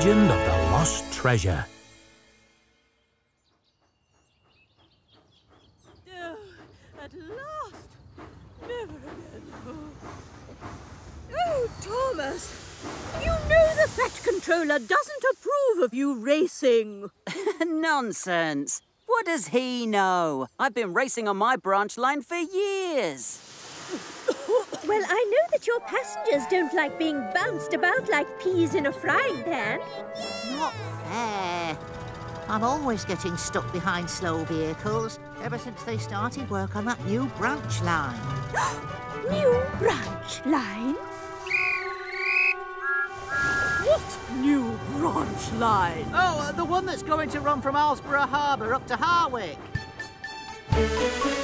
legend of the lost treasure. At last! Never again. Oh, Thomas! You know the Fat Controller doesn't approve of you racing. Nonsense. What does he know? I've been racing on my branch line for years. Well, I know that your passengers don't like being bounced about like peas in a frying pan. Not fair. I'm always getting stuck behind slow vehicles ever since they started work on that new branch line. New branch line? What new branch line? Oh, the one that's going to run from Alsborough Harbour up to Harwick.